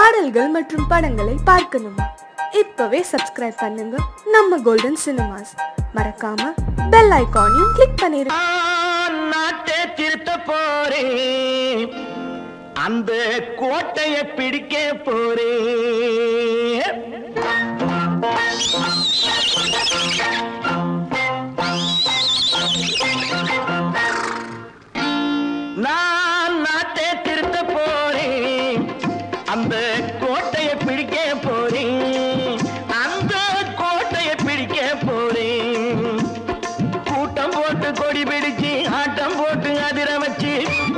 பாடல்கள் மற்றும் படங்களை பார்க்கணுமா? இப்பவே சப்ஸ்கிரைப் பண்ணுங்க நம்ம கோல்டன் சினிமாஸ். மறக்காம பெல் ஐகானையும் கிளிக் பண்ணிருங்க. நாட்டை திருத்த போறேன், அந்த கோட்டையை பிடிக்க போறேன். நான் நாட்டை திருத்த போறேன், அந்த கோட்டையை பிடிக்க போறேன், அந்த கோட்டையை பிடிக்க போறேன். கூட்டம் போட்டு கொடி பிடிச்சு ஆட்டம் போட்டு அதிர வச்சு,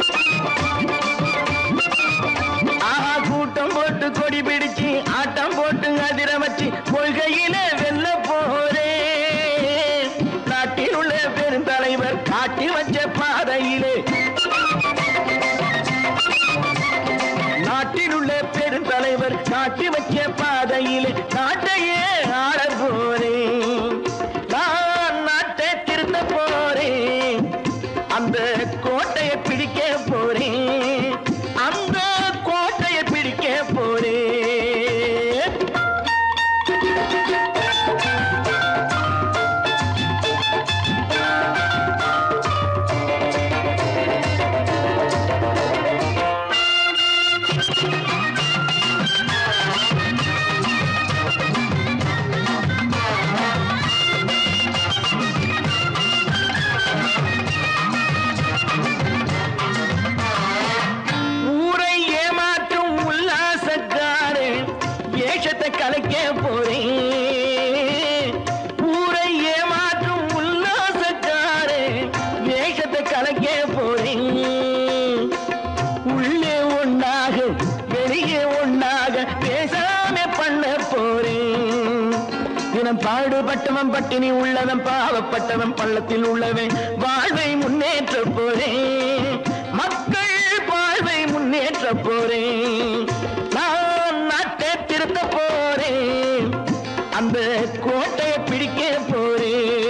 கூட்டம் போட்டு கொடி பிடிச்சு ஆட்டம் போட்டு அதிர வச்சு கொள்கையில வெல்ல போறேன். நாட்டில் உள்ள பெருந்தலைவர் காட்டி வச்ச பாதையிலே, நாட்டில் உள்ள பெருந்தலைவர் காட்டி வச்ச பாதையிலே நாட்டையே ஆள போறேன். நான் நாட்டை திருத்த போறேன், அந்த கோட்டையை பிடிக்க போறேன், அந்த கோட்டையை பிடிக்க போறேன். கலைக்க போறேன், ஊரை ஏமாற்றும் உல்லாசக்காரே வேஷத்தை கலைக்க போறேன். உள்ளே ஒன்னாக வெளியே ஒன்னாக பேசாம பண்ண போறேன். தினம் பாடுபட்டவன் பட்டினி உள்ளவன் பாவப்பட்டவன் பள்ளத்தில் உள்ளவன் வாழ்வை முன்னேற்ற போறேன், மக்கள் வாழ்வை முன்னேற்ற போறேன். நான் நாட்டை திருத்த போறேன், அந்த கோட்டையை பிடிக்க போறேன்.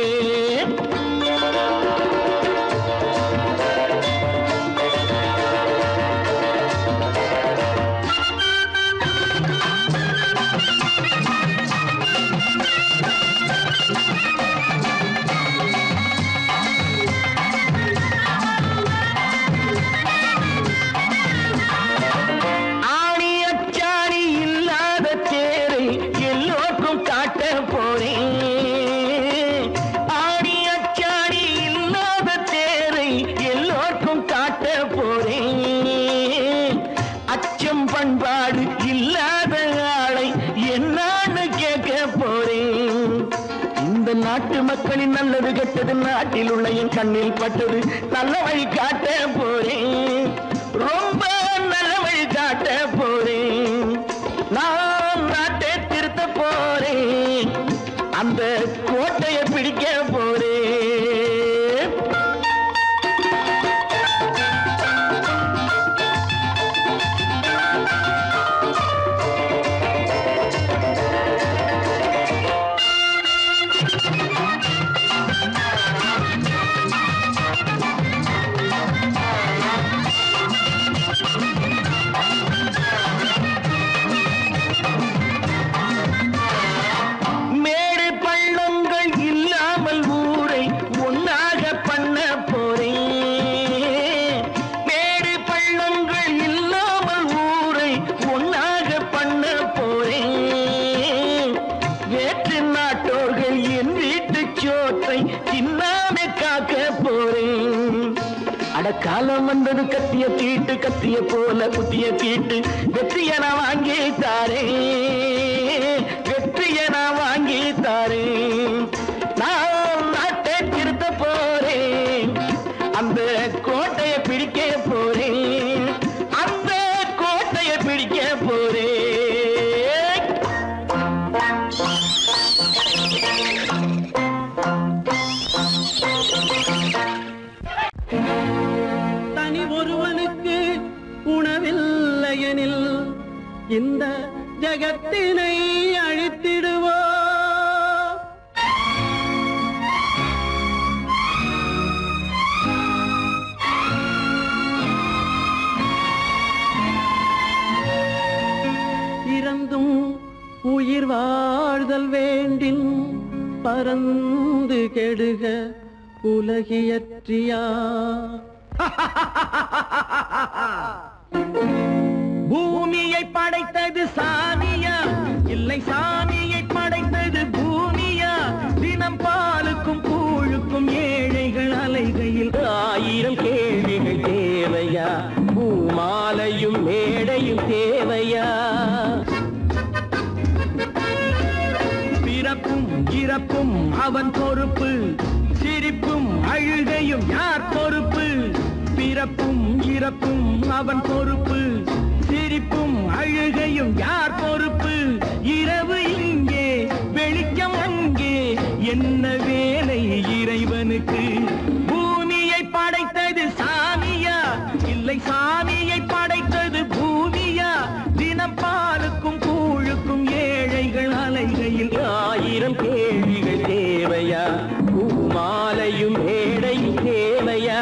பண்பாடு இல்லாத ஆளை என்னான்னு கேட்க போறேன். இந்த நாட்டு மக்களின் நல்லது கெட்டது நாட்டில் உள்ள என் கண்ணில் பட்டது நல்ல வழி காட்ட போறேன், ரொம்ப நல்ல வழி காட்ட போறேன். நான் நாட்டை திருத்த போறேன், அந்த கோட்டையை பிடிக்க போறேன். காலம் வந்தது கத்திய தீட்டு, கத்திய போல குத்திய தீட்டு, வெற்றிய நான் வாங்கி தாரேன், வெற்றிய நான் வாங்கி தாரேன். நான் நாட்டை திருத்த போறேன், அந்த கோட்டையை பிடிக்க போறேன், அந்த கோட்டையை பிடிக்க போறேன். ஒருவனுக்கு உணவில்லையெனில் இந்த ஜகத்தினை அழித்திடுவோ. பிறந்தும் உயிர் வாழ்தல் வேண்டின் பறந்து கெடுக உலகியற்றியா. பூமியை படைத்தது சாமியா இல்லை சாமியை படைத்தது பூமியா? தினம் பாலுக்கும் கூழுக்கும் ஏழைகள் அலைகையில் 1000 கேள்விகள் தேவையா? பூமாலையும் மேடையும் தேவையா? பிறப்பும் இறப்பும் அவன் பொறுப்பு, சிரிப்பும் அழுகையும் யார் பொறுப்பு? பிறப்பும் இறப்பும் அவன் பொறுப்பு, சிரிப்பும் அழுகையும் யார் பொறுப்பு? இரவு இங்கே வெளிச்சம் அங்கே, என்ன வேலை இறைவனுக்கு? பூமியை படைத்தது சாமியா இல்லை சாமியை படைத்தது பூமியா? தினம் பாலுக்கும் கூழுக்கும் ஏழைகள் அலைகையில் 1000 கேள்விகள் தேவையா? பூமாலையும் மேடையும் தேவையா?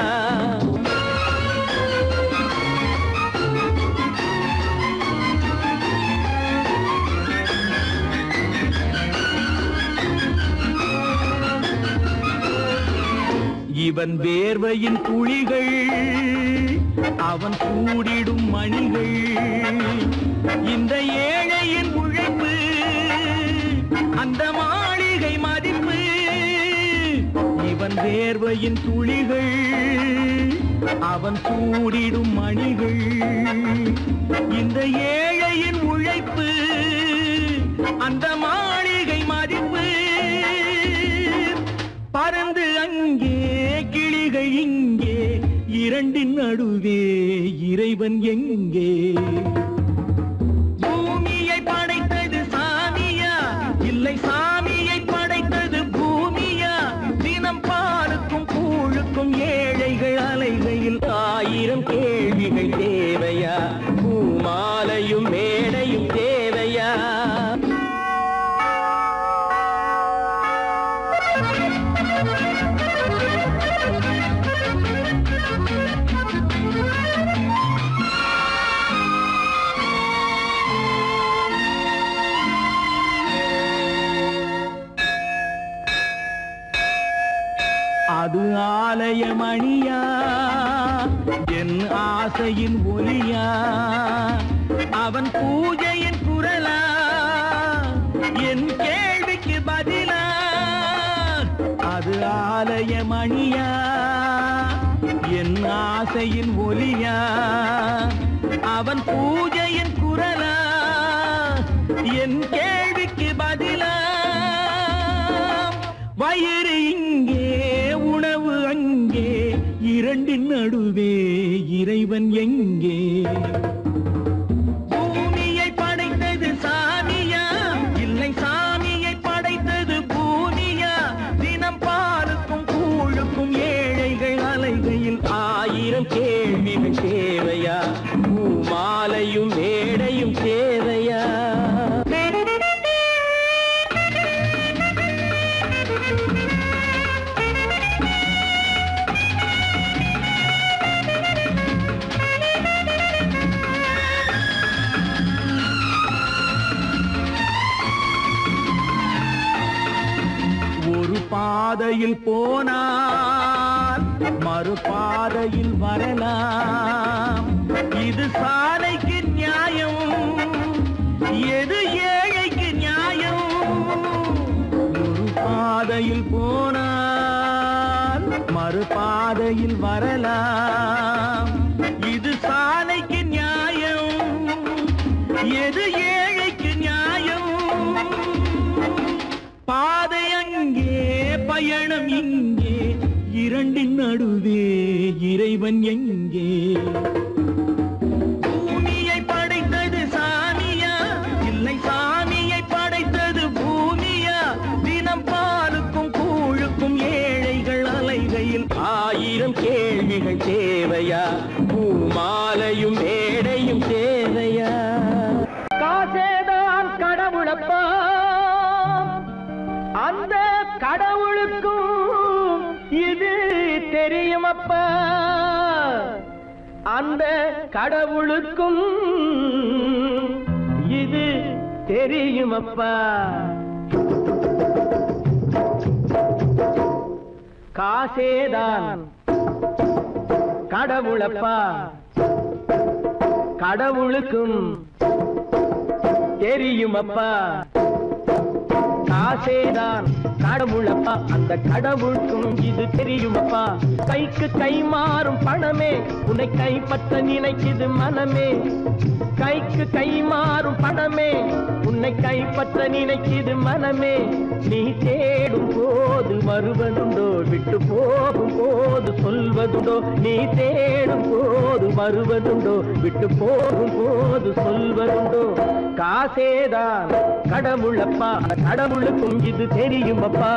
இவன் வேர்வையின் துளிகள் அவன் கூடிடும் மணிகள், இந்த ஏழையின் உழைப்பு அந்த மாளிகை மதிப்பு. இவன் வேர்வையின் துளிகள் அவன் கூடிடும் மணிகள், இந்த ஏழையின் உழைப்பு அந்த மாளிகை மதிப்பு. பறந்து அங்கே கிளிகள் இங்கே, இரண்டின் நடுவே இறைவன் எங்கே? பூமியை படைத்தது சாமியா இல்லை சாமியை படைத்தது பூமியா? தினம் பாலுக்கும் கூழுக்கும் ஏழைகள் அலைகையில் 1000 கேள்விகள் தேவையா? பூமாலையும் மேடையும் தேவையா? அது ஆலயமணியா என் ஆசையின் ஒலியா? அவன் பூஜையின் குரலா என் கேள்விக்கு பதிலா? அது ஆலயமணியா என் ஆசையின் ஒலியா? அவன் பூஜையின் குரலா என் கேள்விக்கு பதிலா? வயிறு இங்கே உணவு அங்கே, இரண்டின் நடுவே இறைவன் எங்கே? பூமியை படைத்தது சாமியா இல்லை சாமியை படைத்தது பூமியா? தினம் பாலுக்கும் கூழுக்கும் ஏழைகள் அலைகையில் 1000 கேள்விகள் தேவையா? பூமாலையும் மேடையும் தேவையா? பாதையில் போனால் மறுபாதையில் வரலாம், இது சாலைக்கு நியாயம், எது ஏழைக்கு நியாயம்? ஒரு பாதையில் போனால் மறுபாதையில் வரலாம், இது சாலைக்கு நியாயம், எது ஏழைக்கு நியாயம்? பாதை அங்கே பயணம் இங்கே, இரண்டின் நடுவே இறைவன் எங்கே? பூமியை படைத்தது சாமியா இல்லை சாமியை படைத்தது பூமியா? தினம் பாலுக்கும் கூழுக்கும் ஏழைகள் அலைகையில் 1000 கேள்விகள் தேவையா? பூமாலையும் மேடையும் தேவையா? காசேதான் கடவுளப்பா, அந்த கடவுளுக்கும் இது தெரியுமப்பா, அந்த கடவுளுக்கும் இது தெரியுமப்பா. காசேதான் கடவுளப்பா, கடவுளுக்கும் தெரியுமப்பா. காசேதான் கடவுளப்பா, அந்த கடவுளுக்கும் இது தெரியுமப்பா. கைக்கு கை மாறும் பணமே உன்னை கைப்பற்ற நினைக்குது மனமே. கைக்கு கை மாறும் பணமே உன்னை கைப்பற்ற நினைக்குது மனமே. நீ தேடும் போது வருவதுண்டோ, விட்டு போகும் போது சொல்வதுண்டோ. நீ தேடும் போது வருவதுண்டோ, விட்டு போகும் போது சொல்வதுண்டோ. காசேதான் கடவுளப்பா, கடவுளுக்கும் இது தெரியுமப்பா.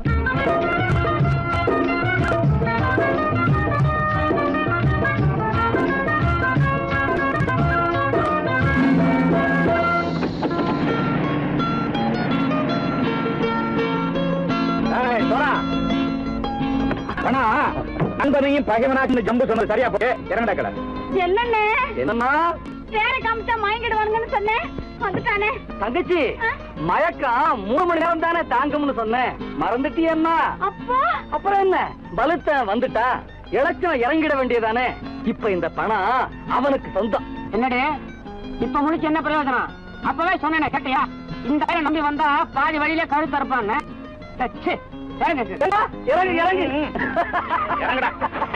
நண்பனையும் பகைவனாச்சு ஜம்பு சொன்னது சரியா போட்டு இறங்கடக்கல. என்னண்ணே என்னன்னா வேற காமிச்சா மயங்கிடுவானுங்கன்னு சொன்னேன், வந்துட்டானே. தங்கச்சி மயக்கம் 3 மணி நேரம் தானே தாங்கும்னு சொன்னேன், மறந்துட்டியம்மா? அப்போ அப்புறம் என்ன, பலத்த வந்துட்டா இலச்சம் இறங்கிட வேண்டியதானே. இப்ப இந்த பணம் அவனுக்கு சொந்தம். என்னடே இப்ப முடிச்சு என்ன பிரயோஜனம்? அப்பவே சொன்னேன் கேட்டியா? இந்த பையன் நம்பி வந்தா பாதி வழியில கழுத்து அறுப்பான்னு. இறங்கு இறங்கு இறங்குடா.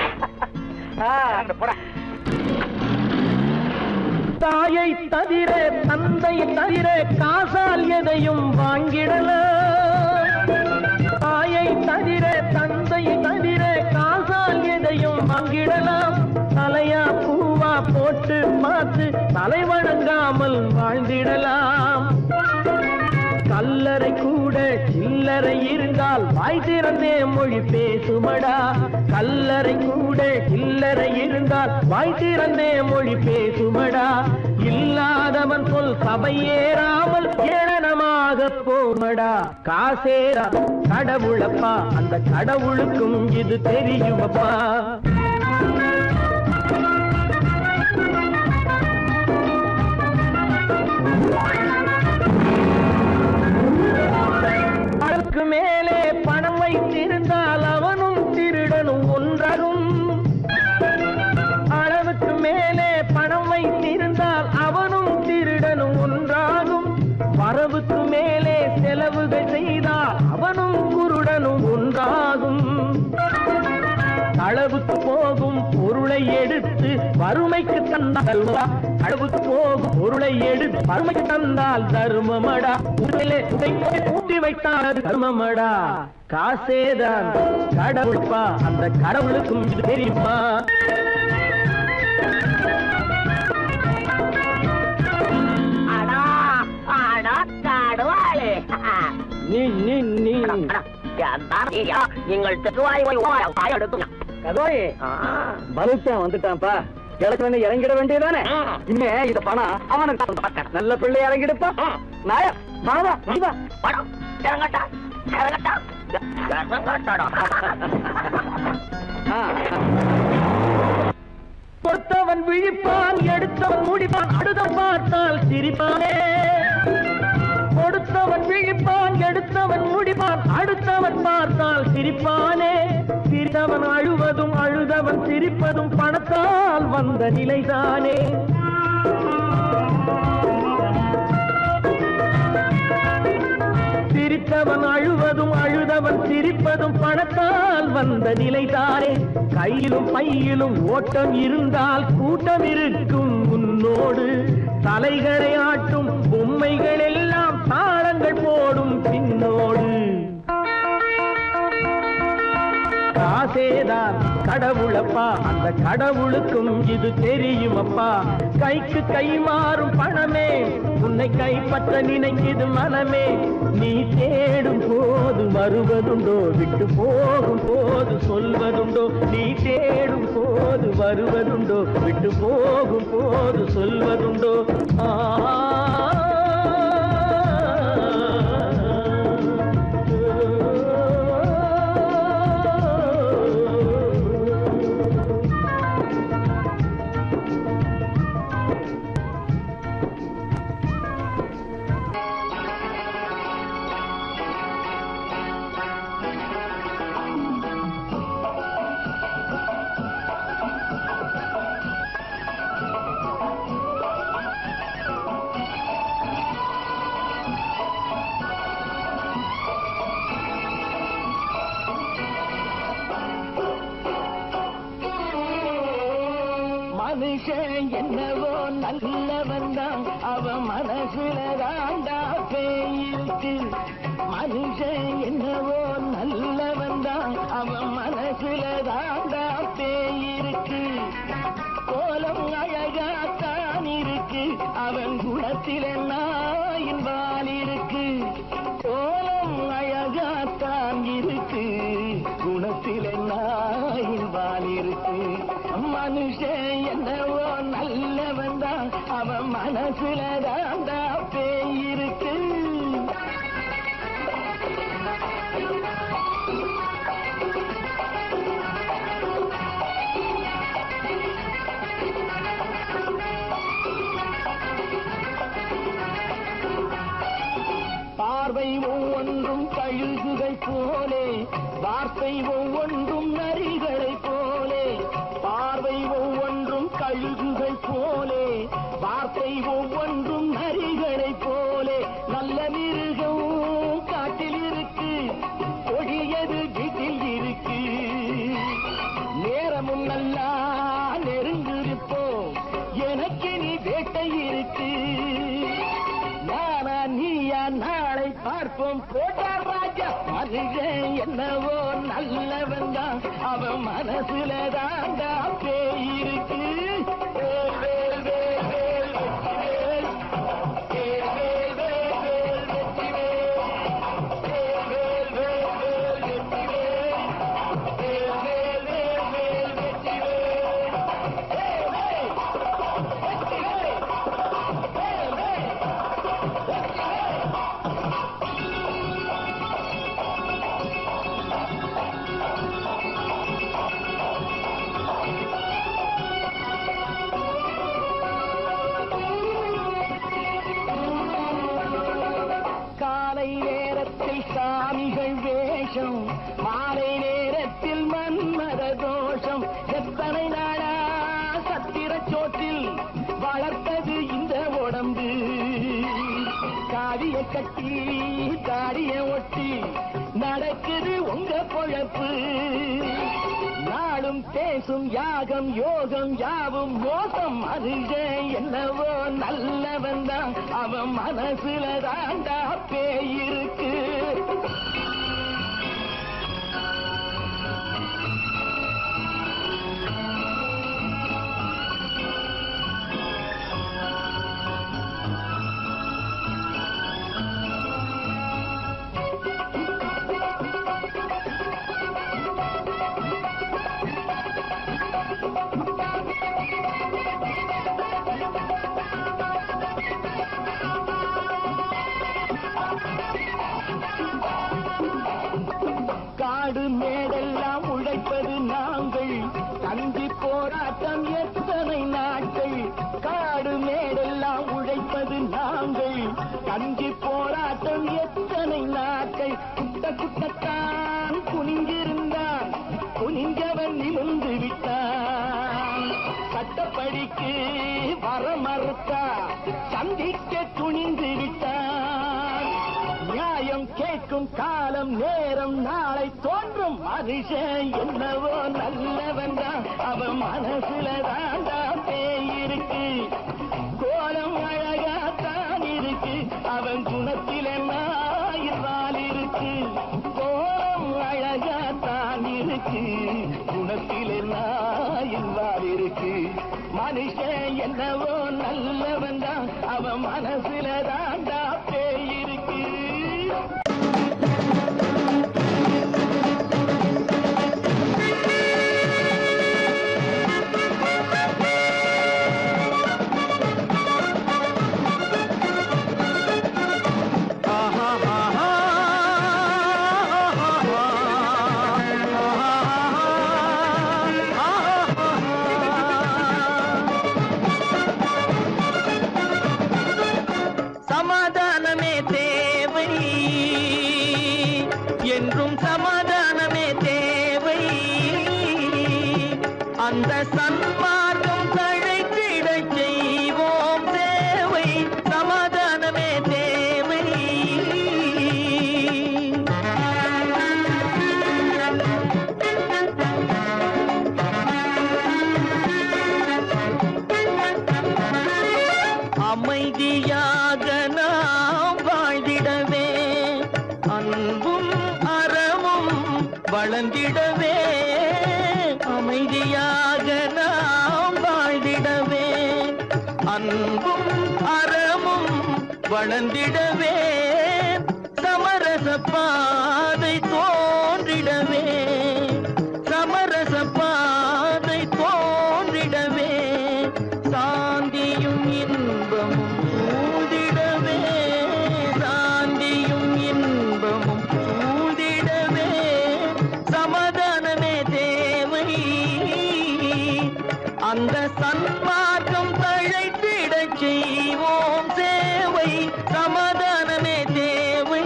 போடா. தாயை தவிர தந்தை தவிர காசால் எதையும் வாங்கிடலாம். தாயை தவிர தந்தை தவிர காசால் எதையும் வாங்கிடலாம். தலையா பூவா போட்டு பார்த்து தலை வணங்காமல் வாழ்ந்திடலாம். கல்லறை கூட சில்லறை இருந்தால் வாய் திறந்தே மொழி பேசுமடா. கல்லறை கூட சில்லறை இருந்தால் வாய் திறந்தே மொழி பேசுமடா. இல்லாதவன் சொல் சபையேறாமல் ஏளனமாக போமடா. காசேரா கடவுளப்பா, அந்த கடவுளுக்கும் இது தெரியுமப்பா. அளவுக்கு மேலே பணம் வைத்திருந்தால் அவனும் திருடனும் ஒன்றாகும். அளவுக்கு மேலே பணம் வைத்திருந்தால் அவனும் திருடனும் ஒன்றாகும். வரவுக்கு மேலே செலவுகள் செய்தால் அவனும் குருடனும் ஒன்றாகும். அளவுக்கு போகும் பொருளை எடுத்து வறுமைக்கு தந்தால், அளவுக்கு போகும் பொருளை எடுத்து வறுமைக்கு தந்தால் தர்மமடா. ஊட்டி வைத்தால் தர்மமடா. காசேதான் கடவுள்பா, அந்த கடவுளுக்கும் இது தெரியுமா? நீ நீ நீ பலுத்தான் வந்துட்டான்ப்பா. கிழக்கு வந்து இறங்கிட வேண்டியதானே. இனிமே இந்த பணம் அவனுக்கு நல்ல பிள்ளை இறங்கிடுப்பா. நாயா பணவா பணம் இறங்கட்டா இறங்கட்டா. கொடுத்தவன் விழிப்பான், எடுத்தவன் முடிப்பான், அடுத்த பார்த்தால் சிரிப்பானே. கொடுத்தவன் விழிப்பான், எடுத்தவன் முடிப்பான், அடுத்தவன் பார்த்தால் சிரிப்பானே. சிரித்தவன் அழுவதும் அழுதவன் சிரிப்பதும் பணத்தால் வந்த நிலைதானே. சிரித்தவன் அழுவதும் அழுதவன் சிரிப்பதும் பணத்தால் வந்த நிலைதானே. கையிலும் பையிலும் ஓட்டம் இருந்தால் கூட்டம் இருக்கும் உன்னோடு. தலைகளை ஆட்டும் பொம்மைகள் எல்லாம் தாளங்கள் போடும் பின்னோடு. காசேதான் கடவுளப்பா, அந்த கடவுளுக்கும் இது தெரியுமப்பா. கைக்கு கை மாறும் பணமே உன்னை கைப்பற்ற நினைக்குது மனமே. நீ தேடும் போது வருவதுண்டோ, விட்டு போகும் போது சொல்வதுண்டோ. நீ தேடும் போது வருவதுண்டோ, விட்டு போகும் போது சொல்வதுண்டோ. அவன் மனசுல தாண்டா பேயிருக்கு. மனுஷன் என்னவோ நல்லவன் தான், அவன் மனசுல தாண்டா பேயிருக்கு. கோலம் அழகாத்தான் இருக்கு, அவன் குணத்தில நாயின் வால் இருக்கு. கோலம் அழகாத்தான் இருக்கு, குணத்தில நாயின் வால் இருக்கு. மனுஷன் என்னவோ நல்லவன் தான், அவன் மனசுல தாண்டா பேயிருக்கு. பார்வை ஒவ்வொன்றும் கழுகுகள் போலே, வார்த்தை ஒவ்வொன்றும் நரிகளை போலே. பார்வை ஒவ்வொன்றும் கழுகுகள் போலே, வார்த்தை ஒவ்வொன்றும் நரிகளை போலே. நல்ல மிருகம் காட்டில் இருக்கு, கொடியது வீட்டில் இருக்கு. நேரமும் நல்லா நெருங்கிருப்போம், எனக்கு நீ வேட்டை இருக்கு. நானா நீயா நாளை பார்ப்போம், போட்டார் ராஜா. மனுஷன் என்னவோ நல்லவன் தான், அவன் மனசுல தாண்டா பேயிருக்கு. வேல் வேல் வேல் வேல் வெற்றிவேல், வேல் வேல் வேல் வேல் வெற்றிவேல், வேல் வேல் வேல் வேல் வெற்றிவேல், வேல் வேல் வேல் வேல் வெற்றிவேல், வேல் வேல் வெற்றிவேல், வேல் வேல். காலை நேரத்தில் சாமிகள் வேஷம், மாலை நேரத்தில் மன்மத தோஷம். எத்தனை நாளா சத்திரச்சோட்டில் வளர்த்தது இந்த உடம்பு. காவிய கட்டி தாடிய ஒட்டி நடக்குது உங்க பொழப்பு. நாளும் பேசும் யாகம் யோகம் யாவும் மோசம். மனுஷன் என்னவோ நல்லவன் தான், அவன் மனசுல தாண்டா பேயிருக்கு. காடு மேடெல்லாம் உழைப்பது நாங்கள், கஞ்சி போராட்டம் எத்தனை நாட்கள். காடு மேடெல்லாம் உழைப்பது நாங்கள், கஞ்சி போராட்டம் எத்தனை நாட்கள். குட்ட குட்டத்தான் குனிஞ்சிருந்தான், குனிஞ்சவன் நிமிர்ந்து விட்டான். சட்டப்படிக்கு வர மறுத்தா, சந்திக்க துணிந்து விட்டான். நியாயம் கேட்கும் காலம் நேரம் நாளை தோன்றும். மனுஷன் என்னவோ நல்லவன் தான், அவன் மனசுல தாண்டா பேயிருக்கு. கோலம் அழகாத்தான் இருக்கு, அவன் குணத்தில நாயினால் இருக்கு. கோலம் அழகாத்தான் இருக்கு, குணத்தில நாயினால் இருக்கு. மனுஷன் என்னவோ நல்லவன் தான், அவன் மனசுல தாண்டா பேயிருக்கு. சமாதானமே தேவை, என்றும் சமாதானமே தேவை. அந்த சன்மார்க்கம் தழைத்திடச் செய்வோம் சேவை. சமாதானமே தேவை. அமைதியா வளர்ந்திடவே சமரச பாதை தோன்றிடவே சமரச பாதை தோன்றிடவே சாந்தியும் இன்பமும் சூழ்ந்திடவே சாந்தியும் இன்பமும் சூழ்ந்திடவே சமாதானமே தேவை அந்த சன்மார்க்கம் தழைத்திடச் செய்வோம் சேவை சமாதானமே தேவை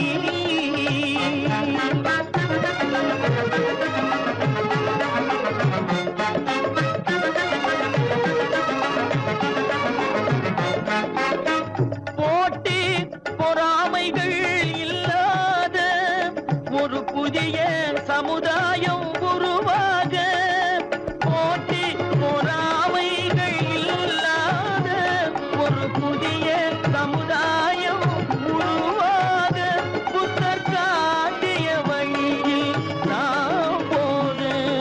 போட்டி பொறாமைகள் இல்லாத ஒரு புதிய சமுதாயம் உருவாக போட்டி பொறாமைகள் இல்லாத ஒரு புதிய சமுதாயம் உருவாக புத்தர் காட்டிய வழியில் நாம் போக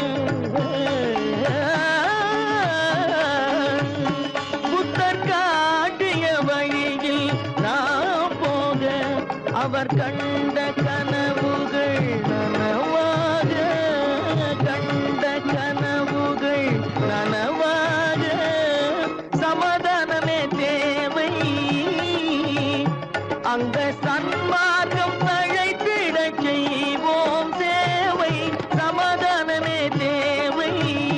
புத்தர் காட்டிய வழியில் நாம் போக அவர் கண்ட கனவுகள் நனவாக கண்ட கனவுகள் நனவாக சமாதானமே தேவை அங்க சன்மார்க்கம் தழைத்திடச் செய்வோம் சேவை சமாதானமே தேவை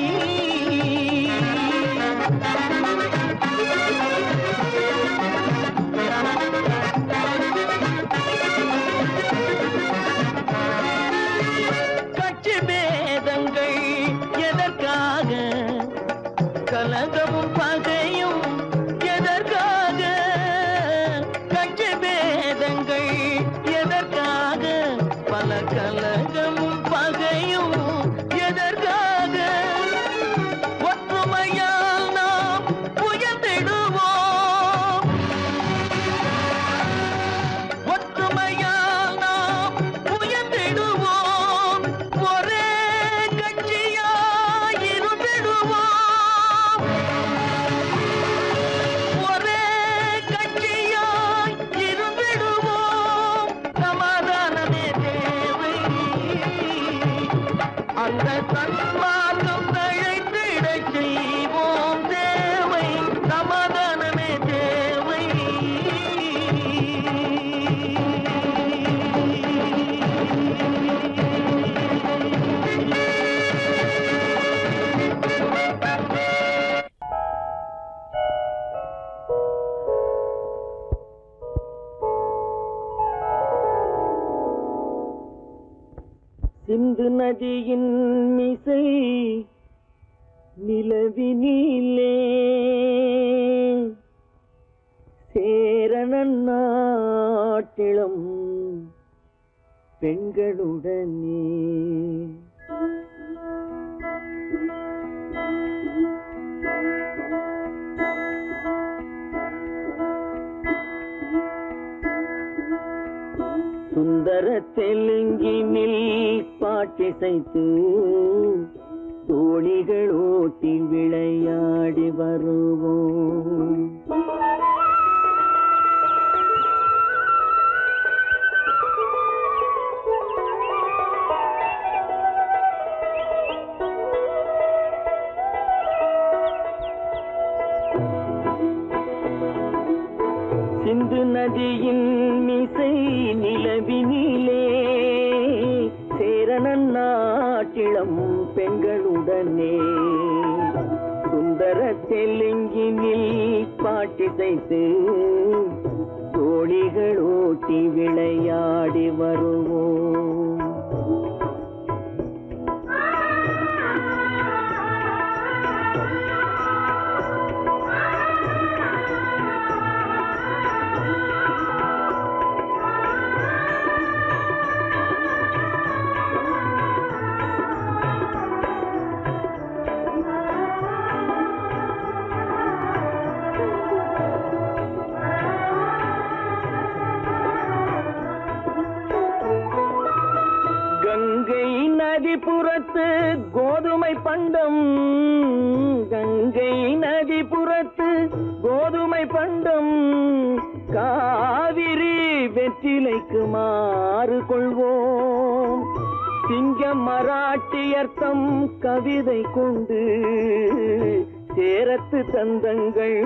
கட்சி பேதங்கள் எதற்காக கலகமும் பகையும் எதற்காக கட்சி பேதங்கள் எதற்காக பல கலகமும் பகையும் எதற்காக ஒற்றுமையால் நாம் உயர்ந்திடுவோம் ஒற்றுமையால் நாம் உயர்ந்திடுவோம் ஒரே கட்சியாய் இருந்திடுவோம் ஒரே கட்சியாய் இருந்திடுவோம் சமாதானமே தேவை அந்த சன்மார்க்கம் தழைத்திடச் செய்வோம் தேவை சமாதானமே தேவை சிந்து நதியின் மிசை நிலவினிலே சேரணன் நாட்டிளம் பெண்களுடனே சுந்தர தெலுங்கினில் பாட்டிசைத்து தோணிகள் ஓட்டி விளையாடி வருவோம் சிந்து நதியின் மிசை நிலவினிலே சேரணன் நாட்டிளம் பெண்களுடனே சுந்தர தெலுங்கினில் பாட்டிசைத்து தோணிகள் ஓட்டி விளையாடி வருவோம் நதிபுறத்து கோதுமை பண்டம் கங்கை நதிபுறத்து கோதுமை பண்டம் வெற்றிலைக்கு மாறு கொள்வோம். சிங்க மராட்டியர்த்தம் கவிதை கொண்டு சேரத்து தந்தங்கள்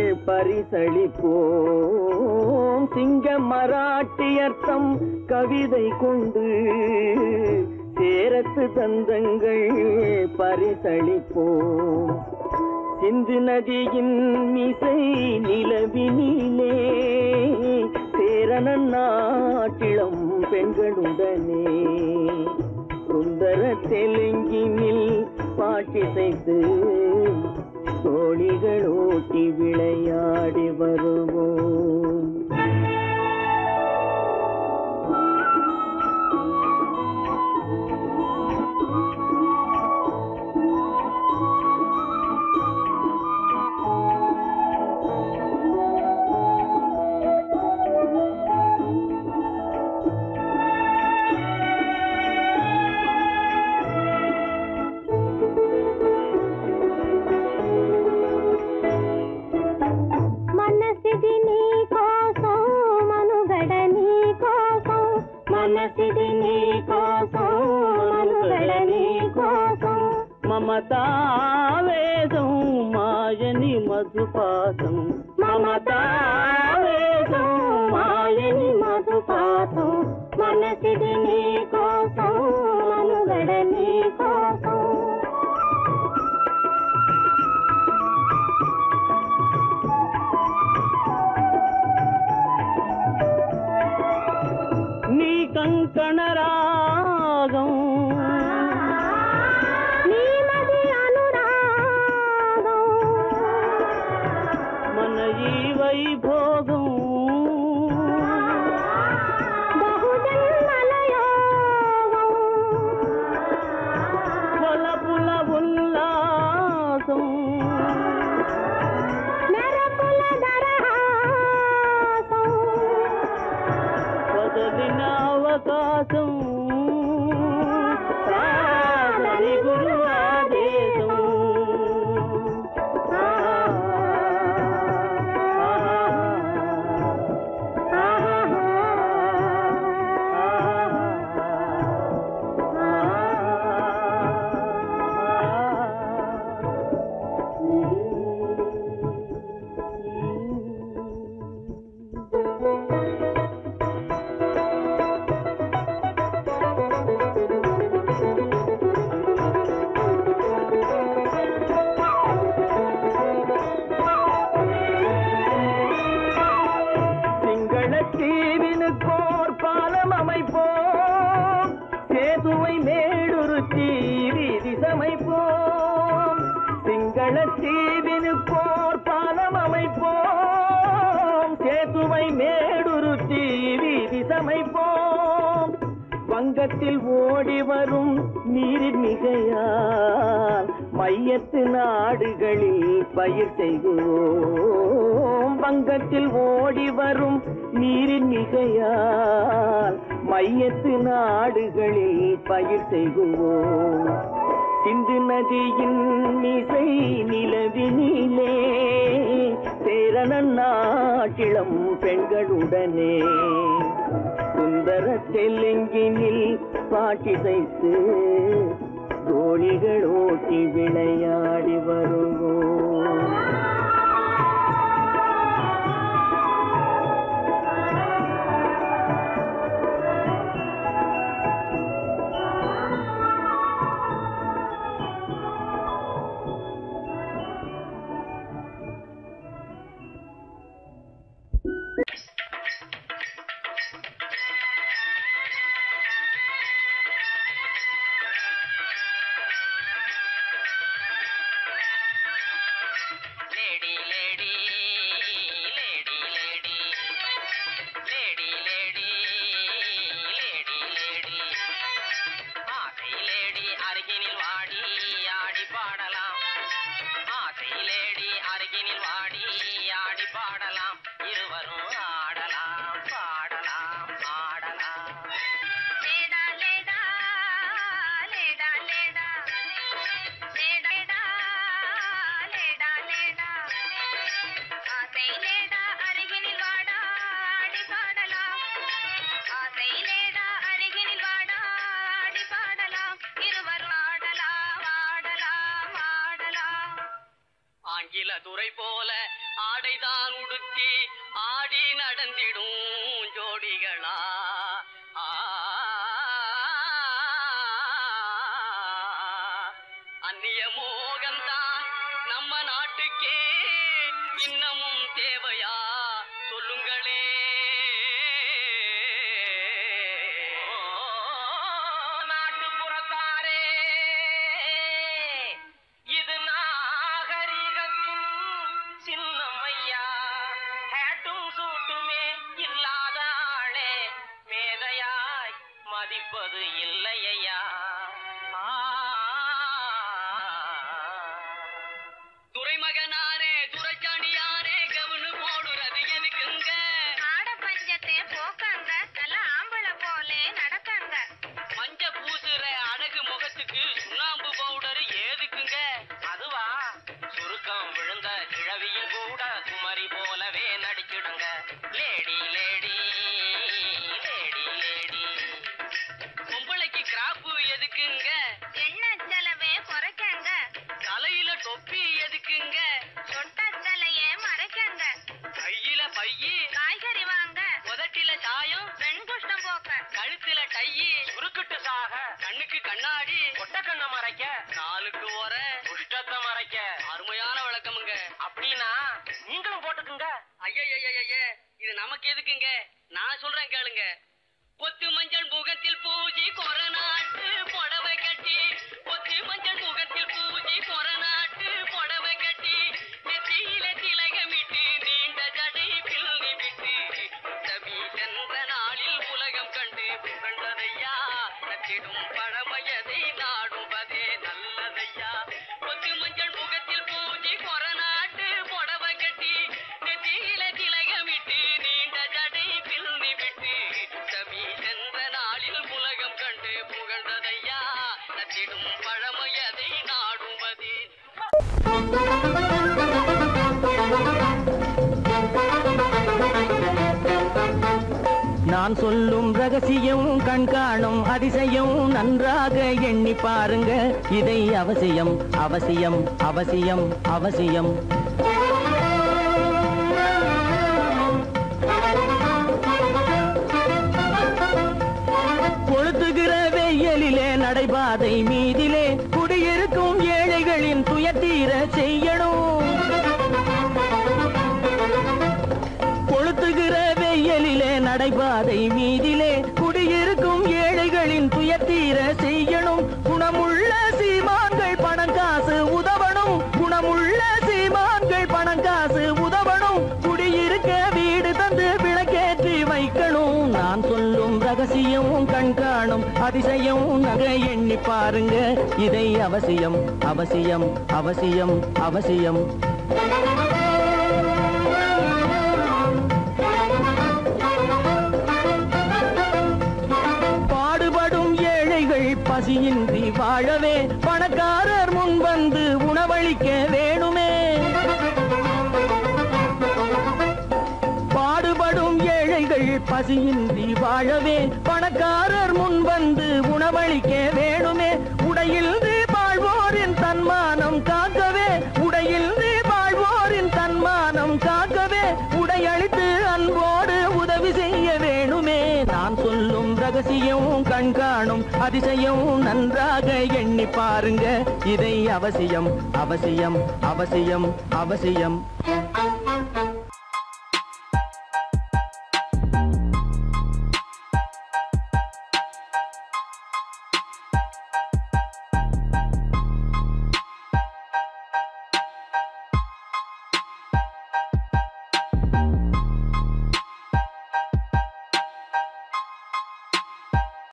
பரிசளிப்போம். சிங்க மராட்டியர்த்தம் கவிதை கொண்டு சேரத்து தந்தங்கள் பரிசளிப்போம். சிந்து நதியின் மிசை நிலவினிலே சேரணன் நாட்டிளம் பெண்களுடனே சுந்தர தெலுங்கினில் பாட்டிசைத்து தோழிகள் ஓட்டி விளையாடி வருவோம். మమతావేదం మాయని మధుపాతం మమతావేదం మాయని మధుపాతం మనసిది నీ కోసం మనుగడ నీ కోసం నీ కంకణ రాగం వైభోగం బహుజన్మలయోగం కొలపుల ఉల్లాసం మెరపుల దరహాసం పదవిన అవకాశం సాధని గురు ఆదేశం வங்கத்தில் ஓடி வரும் நீரின் மிகையால் மையத்து நாடுகளில் பயிர் செய்வோம். வங்கத்தில் ஓடி வரும் நீரின் மிகையால் மையத்து நாடுகளில் பயிர் செய்வோம். சிந்து நதியின் மிசை நிலவினிலே சேரணன் நாட்டிளம் பெண்களுடனே சுந்தர தெலுங்கினில் பாட்டிசைத்து தோழிகள் ஓட்டி விளையாடி வருவோம். அறையிலேடா அருகினில் வாடா ஆடி பாடலாம் இருவர் ஆடலாம் ஆடலாம் ஆடலாம். ஆங்கில துறை போல ஆடைதான் உடுத்தி ஆடி நடந்திடும் ஜோடிகளா அந்நிய மோகம்தான் நம்ம நாட்டுக்கே இன்னமும் தேவையா சொல்லுங்களே. நாட்டுப்புறத்தாரே இது நாகரிகத்தின் சின்னமையா ஹேட்டும் சூட்டுமே இல்லாத ஆளே மேதையாய் மதிப்பது இல்லையா. துரைமகனாரே துரைச்சாணியாரே கவுனு போடுறது எதுக்குங்க? ஆட பஞ்சத்தை போக்கங்க நல்ல ஆம்பள போலே நடக்கங்க. மஞ்ச பூசுற அழகு முகத்துக்கு சுண்ணாம்பு பவுடர் ஏதுக்குங்க? அதுவா சுருக்கம் விழுந்த கிழவியும் கூட குமரி போலவே நடிச்சிடுங்க. Lady lady lady lady. பொம்பளைக்கு கிராப்பு எதுக்குங்க? எண்ணெய் செலவே குறைக்கங்க. தலையில தொப்பி எதுக்குங்க? சொட்ட தலையே மறைக்கங்க. கையில பையி காய்கறி வாங்க. உதட்டில சாயம் பெண் குஷ்டம் போக்க. கழுத்துல டையி சுருக்கிட்டு சாக. கண்ணுக்கு கண்ணாடி கொட்ட கண்ண மறைக்க. காலுக்கு ஓர குஷ்டத்தை மறைக்க. அருமையான விளக்கமுங்க. அப்படின்னா நீங்களும் போட்டுக்குங்க. ஐய இது நமக்கு எதுக்குங்க? நான் சொல்றேன் கேளுங்க. பொத்து மஞ்சள் முகத்தில் பூஜி கொரநாட்டு புடவை கட்டி. பொத்து மஞ்சள் முகத்தில் பூஜி கொரநாட்டு புடவை கட்டி. நெத்தியில திலகமிட்டு நீண்ட ஜடை பிள்ளி விட்டு தவி சென்ற நாளில் உலகம் கண்டு புகழ்ந்ததையா. நச்சிடும் பழமையதை நாடுவதே நல்லதையா. பொத்து மஞ்சள் முகத்தில் பூஜி கொரநாட்டு புடவை கட்டி. நெத்தியில திலகமிட்டு நீண்ட ஜடை பிள்ளி விட்டு தவி சென்ற நாளில் உலகம் கண்டு புகழ்ந்ததையா. நச்சிடும் பழமையதை நாடுவதே. நான் சொல்லும் ரகசியம் கண்காணும் அதிசயம் நன்றாக எண்ணி பாருங்க. இதை அவசியம் அவசியம் அவசியம் அவசியம். கொளுத்துகிற வெயிலிலே நடைபாதை மீதிலே குடியிருக்கும் ஏழைகளின் துயத்தீர செய்யணும். கொளுத்துகிற வெயிலிலே நடைபாதை மீதிலே குடியிருக்கும் ஏழைகளின் துயத்தீர செய்யணும். குணமுள்ள சீமான்கள் பணம் காசு உதவணும். குணமுள்ள சீமான்கள் பணம் காசு உதவணும். குடியிருக்க வீடு தந்து விளக்கேற்றி வைக்கணும். நான் சொல்லும் ரகசியம் கண்காணும் அதிசயம் நகை எண்ணி பாருங்க. இதை அவசியம் அவசியம் அவசியம் அவசியம். பாடுபடும் ஏழைகள் பசியின்றி வாழவே பணக்காரர் முன் வந்து உணவளிக்க வேணுமே. பாடுபடும் ஏழைகள் பசியின்றி வாழவே பணக்காரர் முன் வந்து உணவளிக்க வேணுமே. உடையில் வாழ்வோரின் தன்மானம் காக்கவே. உடையில் வாழ்வோரின் தன்மானம் காக்கவே உடையளித்து அன்போடு உதவி செய்ய வேணுமே. நான் சொல்லும் ரகசியம் கண்காணும் அதிசயம் நன்றாக எண்ணி பாருங்க. இதை அவசியம் அவசியம் அவசியம் அவசியம்.